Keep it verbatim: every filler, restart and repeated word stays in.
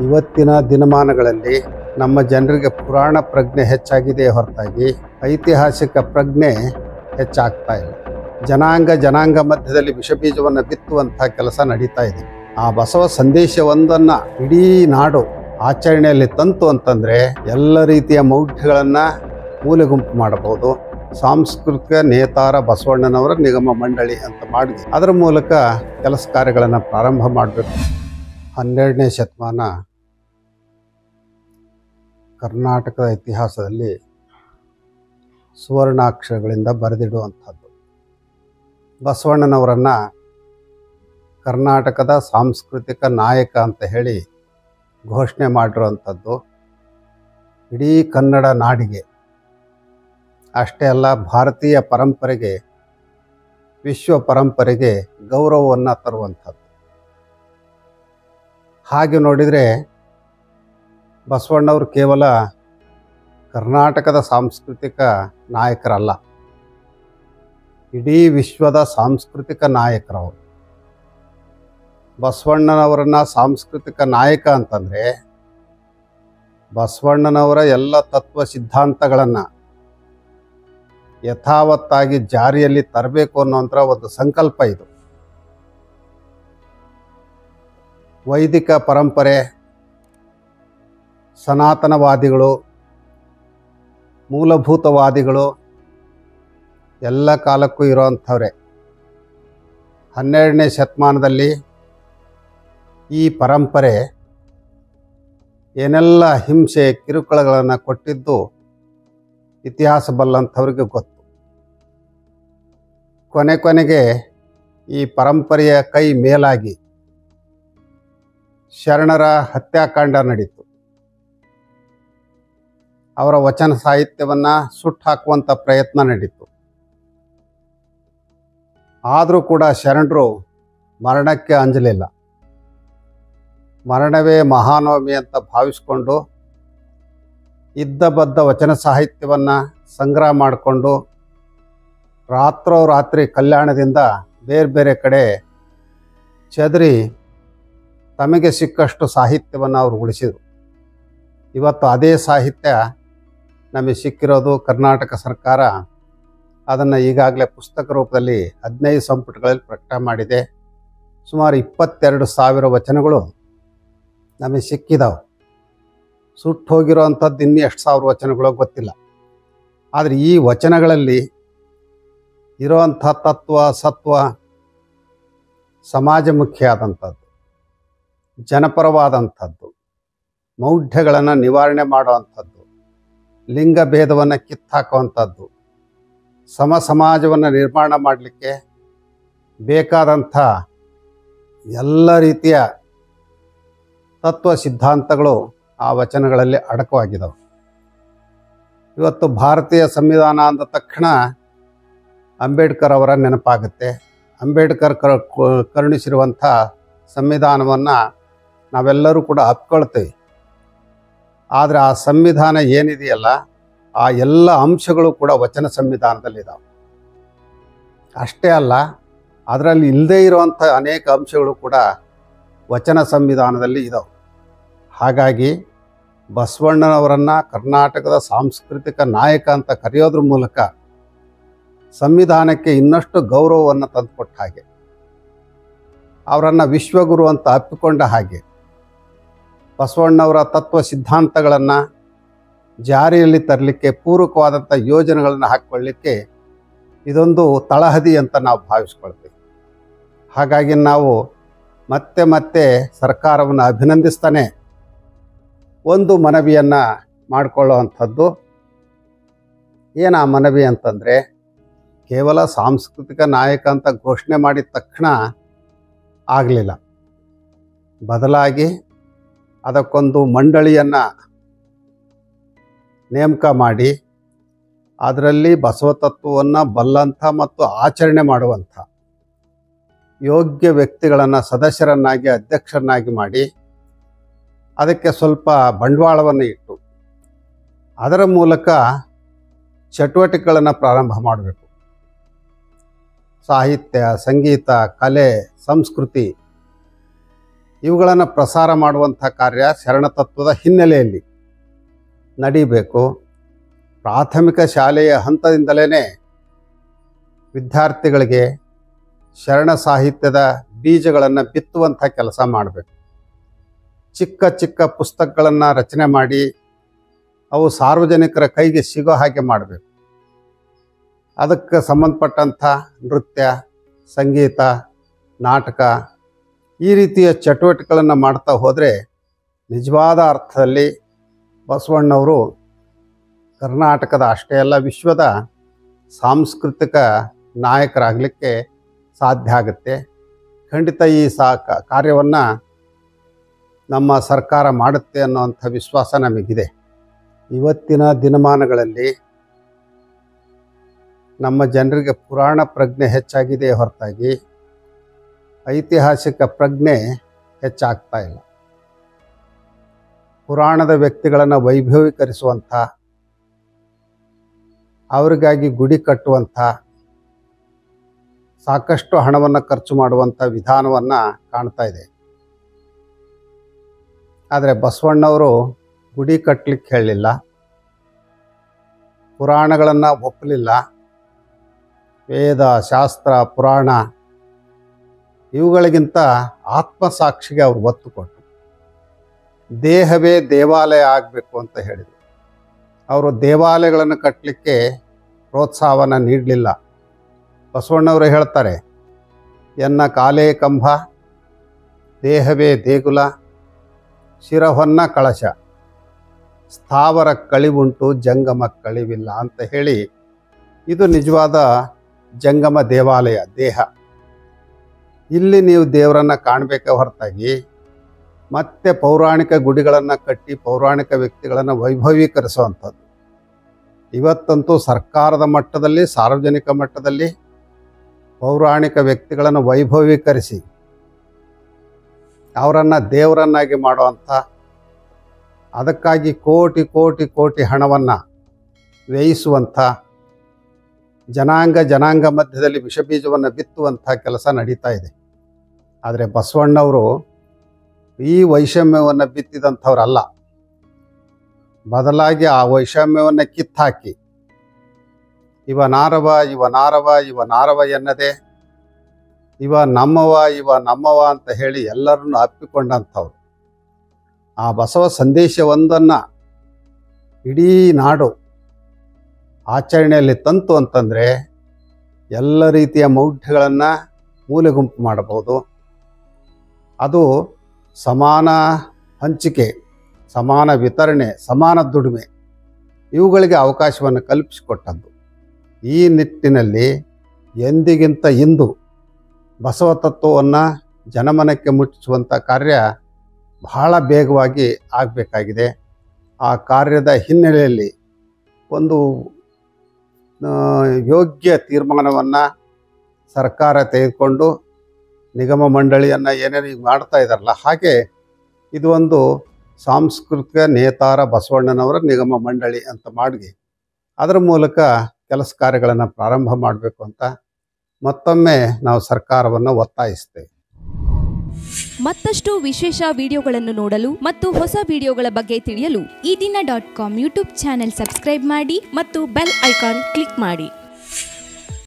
ಇವತ್ತಿನ ದಿನಮಾನಗಳಲ್ಲಿ ನಮ್ಮ ಜನರಿಗೆ ಪುರಾಣ ಪ್ರಜ್ಞೆ ಹೆಚ್ಚಾಗಿದೆ ಹೊರತಾಗಿ ಐತಿಹಾಸಿಕ ಪ್ರಜ್ಞೆ ಹೆಚ್ಚಾಗ್ತಾ ಇಲ್ಲ. ಜನಾಂಗ ಜನಾಂಗ ಮಧ್ಯದಲ್ಲಿ ವಿಷಬೀಜವನ್ನು ಬಿತ್ತುವಂಥ ಕೆಲಸ ನಡೀತಾ ಇದೆ. ಆ ಬಸವ ಸಂದೇಶವೊಂದನ್ನು ಇಡೀ ನಾಡು ಆಚರಣೆಯಲ್ಲಿ ತಂತು ಅಂತಂದರೆ ಎಲ್ಲ ರೀತಿಯ ಮೌಢ್ಯಗಳನ್ನು ಮೂಲೆಗುಂಪು ಮಾಡಬಹುದು. ಸಾಂಸ್ಕೃತಿಕ ನೇತಾರ ಬಸವಣ್ಣನವರ ನಿಗಮ ಮಂಡಳಿ ಅಂತ ಮಾಡಿ ಅದರ ಮೂಲಕ ಕೆಲಸ ಕಾರ್ಯಗಳನ್ನು ಪ್ರಾರಂಭ ಮಾಡಬೇಕು. ಹನ್ನೆರಡನೇ ಶತಮಾನ ಕರ್ನಾಟಕದ ಇತಿಹಾಸದಲ್ಲಿ ಸುವರ್ಣಾಕ್ಷರಗಳಿಂದ ಬರೆದಿಡುವಂಥದ್ದು. ಬಸವಣ್ಣನವರನ್ನು ಕರ್ನಾಟಕದ ಸಾಂಸ್ಕೃತಿಕ ನಾಯಕ ಅಂತ ಹೇಳಿ ಘೋಷಣೆ ಮಾಡಿರುವಂಥದ್ದು ಇಡೀ ಕನ್ನಡ ನಾಡಿಗೆ ಅಷ್ಟೇ ಅಲ್ಲ, ಭಾರತೀಯ ಪರಂಪರೆಗೆ, ವಿಶ್ವ ಪರಂಪರೆಗೆ ಗೌರವವನ್ನು ತರುವಂಥದ್ದು. ಹಾಗೆ ನೋಡಿದರೆ ಬಸವಣ್ಣವರು ಕೇವಲ ಕರ್ನಾಟಕದ ಸಾಂಸ್ಕೃತಿಕ ನಾಯಕರಲ್ಲ, ಇಡೀ ವಿಶ್ವದ ಸಾಂಸ್ಕೃತಿಕ ನಾಯಕರವರು. ಬಸವಣ್ಣನವರನ್ನು ಸಾಂಸ್ಕೃತಿಕ ನಾಯಕ ಅಂತಂದರೆ ಬಸವಣ್ಣನವರ ಎಲ್ಲ ತತ್ವ ಸಿದ್ಧಾಂತಗಳನ್ನು ಯಥಾವತ್ತಾಗಿ ಜಾರಿಯಲ್ಲಿ ತರಬೇಕು ಅನ್ನೋಂಥ ಒಂದು ಸಂಕಲ್ಪ ಇದು. ವೈದಿಕ ಪರಂಪರೆ, ಸನಾತನವಾದಿಗಳು, ಮೂಲಭೂತವಾದಿಗಳು ಎಲ್ಲ ಕಾಲಕ್ಕೂ ಇರೋವಂಥವ್ರೆ. ಹನ್ನೆರಡನೇ ಶತಮಾನದಲ್ಲಿ ಈ ಪರಂಪರೆ ಏನೆಲ್ಲ ಹಿಂಸೆ ಕಿರುಕುಳಗಳನ್ನು ಕೊಟ್ಟಿದ್ದು ಇತಿಹಾಸ ಬಲ್ಲಂಥವ್ರಿಗೆ ಗೊತ್ತು. ಕೊನೆ ಕೊನೆಗೆ ಈ ಪರಂಪರೆಯ ಕೈ ಮೇಲಾಗಿ ಶರಣರ ಹತ್ಯಾಕಾಂಡ ನಡೀತು. ಅವರ ವಚನ ಸಾಹಿತ್ಯವನ್ನು ಸುಟ್ಟು ಹಾಕುವಂಥ ಪ್ರಯತ್ನ ನಡೀತು. ಆದರೂ ಕೂಡ ಶರಣರು ಮರಣಕ್ಕೆ ಅಂಜಲಿಲ್ಲ. ಮರಣವೇ ಮಹಾನವಮಿ ಅಂತ ಭಾವಿಸ್ಕೊಂಡು ಇದ್ದ ಬದ್ದ ವಚನ ಸಾಹಿತ್ಯವನ್ನು ಸಂಗ್ರಹ ಮಾಡಿಕೊಂಡು ರಾತ್ರೋರಾತ್ರಿ ಕಲ್ಯಾಣದಿಂದ ಬೇರೆ ಬೇರೆ ಕಡೆ ಚದರಿ ತಮಗೆ ಸಿಕ್ಕಷ್ಟು ಸಾಹಿತ್ಯವನ್ನು ಅವರು ಉಳಿಸಿದರು. ಇವತ್ತು ಅದೇ ಸಾಹಿತ್ಯ ನಮಗೆ ಸಿಕ್ಕಿರೋದು. ಕರ್ನಾಟಕ ಸರ್ಕಾರ ಅದನ್ನು ಈಗಾಗಲೇ ಪುಸ್ತಕ ರೂಪದಲ್ಲಿ ಹದಿನೈದು ಸಂಪುಟಗಳಲ್ಲಿ ಪ್ರಕಟ ಮಾಡಿದೆ. ಸುಮಾರು ಇಪ್ಪತ್ತೆರಡು ಸಾವಿರ ವಚನಗಳು ನಮಗೆ ಸಿಕ್ಕಿದಾವೆ. ಸುಟ್ಟು ಹೋಗಿರೋ ಅಂಥದ್ದು ಇನ್ನೂ ಎಷ್ಟು ಸಾವಿರ ವಚನಗಳು ಗೊತ್ತಿಲ್ಲ. ಆದರೆ ಈ ವಚನಗಳಲ್ಲಿ ಇರೋವಂಥ ತತ್ವ ಸತ್ವ ಸಮಾಜಮುಖಿಯಾದಂಥದ್ದು, ಜನಪರವಾದಂಥದ್ದು, ಮೌಢ್ಯಗಳನ್ನು ನಿವಾರಣೆ ಮಾಡುವಂಥದ್ದು, ಲಿಂಗ ಭೇದವನ್ನು ಕಿತ್ತಾಕುವಂಥದ್ದು, ಸಮ ಸಮಾಜವನ್ನು ನಿರ್ಮಾಣ ಮಾಡಲಿಕ್ಕೆ ಬೇಕಾದಂಥ ಎಲ್ಲ ರೀತಿಯ ತತ್ವ ಸಿದ್ಧಾಂತಗಳು ಆ ವಚನಗಳಲ್ಲಿ ಅಡಕವಾಗಿದ್ದಾವೆ. ಇವತ್ತು ಭಾರತೀಯ ಸಂವಿಧಾನ ಅಂದ ತಕ್ಷಣ ಅಂಬೇಡ್ಕರ್ ಅವರ ನೆನಪಾಗುತ್ತೆ. ಅಂಬೇಡ್ಕರ್ ಕರುಣಿಸಿರುವಂಥ ಸಂವಿಧಾನವನ್ನು ನಾವೆಲ್ಲರೂ ಕೂಡ ಅಪ್ಕೊಳ್ತೇವೆ. ಆದರೆ ಆ ಸಂವಿಧಾನ ಏನಿದೆಯಲ್ಲ, ಆ ಎಲ್ಲ ಅಂಶಗಳು ಕೂಡ ವಚನ ಸಂವಿಧಾನದಲ್ಲಿದ್ದಾವೆ. ಅಷ್ಟೇ ಅಲ್ಲ, ಅದರಲ್ಲಿ ಇಲ್ಲದೇ ಇರುವಂಥ ಅನೇಕ ಅಂಶಗಳು ಕೂಡ ವಚನ ಸಂವಿಧಾನದಲ್ಲಿ ಇದ್ದಾವೆ. ಹಾಗಾಗಿ ಬಸವಣ್ಣನವರನ್ನು ಕರ್ನಾಟಕದ ಸಾಂಸ್ಕೃತಿಕ ನಾಯಕ ಅಂತ ಕರೆಯೋದ್ರ ಮೂಲಕ ಸಂವಿಧಾನಕ್ಕೆ ಇನ್ನಷ್ಟು ಗೌರವವನ್ನು ತಂದುಕೊಟ್ಟ ಹಾಗೆ, ಅವರನ್ನು ವಿಶ್ವಗುರು ಅಂತ ಅಪ್ಪಿಕೊಂಡ ಹಾಗೆ, ಬಸವಣ್ಣವರ ತತ್ವ ಸಿದ್ಧಾಂತಗಳನ್ನು ಜಾರಿಯಲ್ಲಿ ತರಲಿಕ್ಕೆ ಪೂರಕವಾದಂಥ ಯೋಜನೆಗಳನ್ನು ಹಾಕ್ಕೊಳ್ಳಿಕ್ಕೆ ಇದೊಂದು ತಳಹದಿ ಅಂತ ನಾವು ಭಾವಿಸ್ಕೊಳ್ತೀವಿ. ಹಾಗಾಗಿ ನಾವು ಮತ್ತೆ ಮತ್ತೆ ಸರ್ಕಾರವನ್ನು ಅಭಿನಂದಿಸ್ತಾನೆ ಒಂದು ಮನವಿಯನ್ನು ಮಾಡಿಕೊಳ್ಳುವಂಥದ್ದು. ಏನು ಆ ಮನವಿ ಅಂತಂದರೆ, ಕೇವಲ ಸಾಂಸ್ಕೃತಿಕ ನಾಯಕ ಅಂತ ಘೋಷಣೆ ಮಾಡಿದ ತಕ್ಷಣ ಆಗಲಿಲ್ಲ. ಬದಲಾಗಿ ಅದಕ್ಕೊಂದು ಮಂಡಳಿಯನ್ನು ನೇಮಕ ಮಾಡಿ ಅದರಲ್ಲಿ ಬಸವತತ್ವವನ್ನು ಬಲ್ಲಂಥ ಮತ್ತು ಆಚರಣೆ ಮಾಡುವಂಥ ಯೋಗ್ಯ ವ್ಯಕ್ತಿಗಳನ್ನು ಸದಸ್ಯರನ್ನಾಗಿ ಅಧ್ಯಕ್ಷರನ್ನಾಗಿ ಮಾಡಿ ಅದಕ್ಕೆ ಸ್ವಲ್ಪ ಬಂಡವಾಳವನ್ನು ಇಟ್ಟು ಅದರ ಮೂಲಕ ಚಟುವಟಿಕೆಗಳನ್ನು ಪ್ರಾರಂಭ ಮಾಡಬೇಕು. ಸಾಹಿತ್ಯ, ಸಂಗೀತ, ಕಲೆ, ಸಂಸ್ಕೃತಿ ಇವುಗಳನ್ನು ಪ್ರಸಾರ ಮಾಡುವಂಥ ಕಾರ್ಯ ಶರಣತತ್ವದ ಹಿನ್ನೆಲೆಯಲ್ಲಿ ನಡೀಬೇಕು. ಪ್ರಾಥಮಿಕ ಶಾಲೆಯ ಹಂತದಿಂದಲೇ ವಿದ್ಯಾರ್ಥಿಗಳಿಗೆ ಶರಣ ಸಾಹಿತ್ಯದ ಬೀಜಗಳನ್ನು ಬಿತ್ತುವಂಥ ಕೆಲಸ ಮಾಡಬೇಕು. ಚಿಕ್ಕ ಚಿಕ್ಕ ಪುಸ್ತಕಗಳನ್ನು ರಚನೆ ಮಾಡಿ ಅವು ಸಾರ್ವಜನಿಕರ ಕೈಗೆ ಸಿಗೋ ಹಾಗೆ ಮಾಡಬೇಕು. ಅದಕ್ಕೆ ಸಂಬಂಧಪಟ್ಟಂಥ ನೃತ್ಯ, ಸಂಗೀತ, ನಾಟಕ ಈ ರೀತಿಯ ಚಟುವಟಿಕೆಗಳನ್ನು ಮಾಡ್ತಾ ಹೋದರೆ ನಿಜವಾದ ಅರ್ಥದಲ್ಲಿ ಬಸವಣ್ಣವರು ಕರ್ನಾಟಕದ ಅಷ್ಟೇ ಅಲ್ಲ ವಿಶ್ವದ ಸಾಂಸ್ಕೃತಿಕ ನಾಯಕರಾಗಲಿಕ್ಕೆ ಸಾಧ್ಯ ಆಗುತ್ತೆ. ಖಂಡಿತ ಈ ಸಾ ಕಾರ್ಯವನ್ನು ನಮ್ಮ ಸರ್ಕಾರ ಮಾಡುತ್ತೆ ಅನ್ನೋವಂಥ ವಿಶ್ವಾಸ ನಮಗಿದೆ. ಇವತ್ತಿನ ದಿನಮಾನಗಳಲ್ಲಿ ನಮ್ಮ ಜನರಿಗೆ ಪುರಾಣ ಪ್ರಜ್ಞೆ ಹೆಚ್ಚಾಗಿದೆ ಹೊರತಾಗಿ ಐತಿಹಾಸಿಕ ಪ್ರಜ್ಞೆ ಹೆಚ್ಚಾಗ್ತಾ ಇಲ್ಲ. ಪುರಾಣದ ವ್ಯಕ್ತಿಗಳನ್ನು ವೈಭವೀಕರಿಸುವಂಥ, ಅವರಿಗಾಗಿ ಗುಡಿ ಕಟ್ಟುವಂಥ, ಸಾಕಷ್ಟು ಹಣವನ್ನು ಖರ್ಚು ಮಾಡುವಂಥ ವಿಧಾನವನ್ನು ಕಾಣ್ತಾ ಇದೆ. ಆದರೆ ಬಸವಣ್ಣವರು ಗುಡಿ ಕಟ್ಟಲಿಕ್ಕೆ ಹೇಳಲಿಲ್ಲ, ಪುರಾಣಗಳನ್ನು ಒಪ್ಪಲಿಲ್ಲ. ವೇದ, ಶಾಸ್ತ್ರ, ಪುರಾಣ ಇವುಗಳಿಗಿಂತ ಆತ್ಮಸಾಕ್ಷಿಗೆ ಅವರು ಒತ್ತು ಕೊಟ್ಟರು. ದೇಹವೇ ದೇವಾಲಯ ಆಗಬೇಕು ಅಂತ ಹೇಳಿದರು. ಅವರು ದೇವಾಲಯಗಳನ್ನು ಕಟ್ಟಲಿಕ್ಕೆ ಪ್ರೋತ್ಸಾಹವನ್ನು ನೀಡಲಿಲ್ಲ. ಬಸವಣ್ಣವರು ಹೇಳ್ತಾರೆ, ಎನ್ನ ಕಾಲೇ ಕಂಬ, ದೇಹವೇ ದೇಗುಲ, ಶಿರಹೊನ್ನ ಕಳಶ, ಸ್ಥಾವರ ಕಳಿವುಂಟು ಜಂಗಮ ಕಳಿವಿಲ್ಲ ಅಂತ ಹೇಳಿ, ಇದು ನಿಜವಾದ ಜಂಗಮ ದೇವಾಲಯ ದೇಹ. ಇಲ್ಲಿ ನೀವು ದೇವರನ್ನು ಕಾಣಬೇಕೆ ಹೊರತಾಗಿ ಮತ್ತೆ ಪೌರಾಣಿಕ ಗುಡಿಗಳನ್ನು ಕಟ್ಟಿ ಪೌರಾಣಿಕ ವ್ಯಕ್ತಿಗಳನ್ನು ವೈಭವೀಕರಿಸುವಂಥದ್ದು. ಇವತ್ತಂತೂ ಸರ್ಕಾರದ ಮಟ್ಟದಲ್ಲಿ, ಸಾರ್ವಜನಿಕ ಮಟ್ಟದಲ್ಲಿ ಪೌರಾಣಿಕ ವ್ಯಕ್ತಿಗಳನ್ನು ವೈಭವೀಕರಿಸಿ ಅವರನ್ನು ದೇವರನ್ನಾಗಿ ಮಾಡುವಂಥ, ಅದಕ್ಕಾಗಿ ಕೋಟಿ ಕೋಟಿ ಕೋಟಿ ಹಣವನ್ನು ವ್ಯಯಿಸುವಂಥ, ಜನಾಂಗ ಜನಾಂಗ ಮಧ್ಯದಲ್ಲಿ ವಿಷಬೀಜವನ್ನು ಬಿತ್ತುವಂಥ ಕೆಲಸ ನಡೀತಾ ಇದೆ. ಆದರೆ ಬಸವಣ್ಣವರು ಈ ವೈಷಮ್ಯವನ್ನು ಬಿತ್ತಿದಂಥವ್ರಲ್ಲ. ಬದಲಾಗಿ ಆ ವೈಷಮ್ಯವನ್ನು ಕಿತ್ತಾಕಿ ಇವ ನಾರವ ಇವ ನಾರವ ಇವ ನಾರವ ಎನ್ನದೆ ಇವ ನಮ್ಮವ ಇವ ನಮ್ಮವ ಅಂತ ಹೇಳಿ ಎಲ್ಲರನ್ನು ಅಪ್ಪಿಕೊಂಡಂಥವ್ರು. ಆ ಬಸವ ಸಂದೇಶವೊಂದನ್ನು ಇಡೀ ನಾಡು ಆಚರಣೆಯಲ್ಲಿ ತಂತು ಅಂತಂದರೆ ಎಲ್ಲ ರೀತಿಯ ಮೌಢ್ಯಗಳನ್ನು ಮೂಲೆಗುಂಪು ಮಾಡಬಹುದು. ಅದು ಸಮಾನ ಹಂಚಿಕೆ, ಸಮಾನ ವಿತರಣೆ, ಸಮಾನ ದುಡಿಮೆ ಇವುಗಳಿಗೆ ಅವಕಾಶವನ್ನು ಕಲ್ಪಿಸಿಕೊಟ್ಟದ್ದು. ಈ ನಿಟ್ಟಿನಲ್ಲಿ ಎಂದಿಗಿಂತ ಇಂದು ಬಸವ ತತ್ವವನ್ನು ಜನಮನಕ್ಕೆ ಮುಟ್ಟಿಸುವಂಥ ಕಾರ್ಯ ಬಹಳ ಬೇಗವಾಗಿ ಆಗಬೇಕಾಗಿದೆ. ಆ ಕಾರ್ಯದ ಹಿನ್ನೆಲೆಯಲ್ಲಿ ಒಂದು ಯೋಗ್ಯ ತೀರ್ಮಾನವನ್ನು ಸರ್ಕಾರ ತೆಗೆದುಕೊಂಡು ನಿಗಮ ಮಂಡಳಿಯನ್ನು ಏನೇನು ಈಗ ಮಾಡ್ತಾ ಇದ್ದಾರಲ್ಲ, ಹಾಗೆ ಇದು ಒಂದು ಸಾಂಸ್ಕೃತಿಕ ನೇತಾರ ಬಸವಣ್ಣನವರ ನಿಗಮ ಮಂಡಳಿ ಅಂತ ಮಾಡಿ ಅದರ ಮೂಲಕ ಕೆಲಸ ಕಾರ್ಯಗಳನ್ನು ಪ್ರಾರಂಭ ಮಾಡಬೇಕು ಅಂತ ಮತ್ತೊಮ್ಮೆ ನಾವು ಸರ್ಕಾರವನ್ನು ಒತ್ತಾಯಿಸ್ತೇವೆ. ಮತ್ತಷ್ಟು ವಿಶೇಷ ವಿಡಿಯೋಗಳನ್ನು ನೋಡಲು ಮತ್ತು ಹೊಸ ವಿಡಿಯೋಗಳ ಬಗ್ಗೆ ತಿಳಿಯಲು ಈ ದಿನ dot com YouTube channel subscribe ಮಾಡಿ ಮತ್ತು ಬೆಲ್ ಐಕಾನ್ ಕ್ಲಿಕ್ ಮಾಡಿ.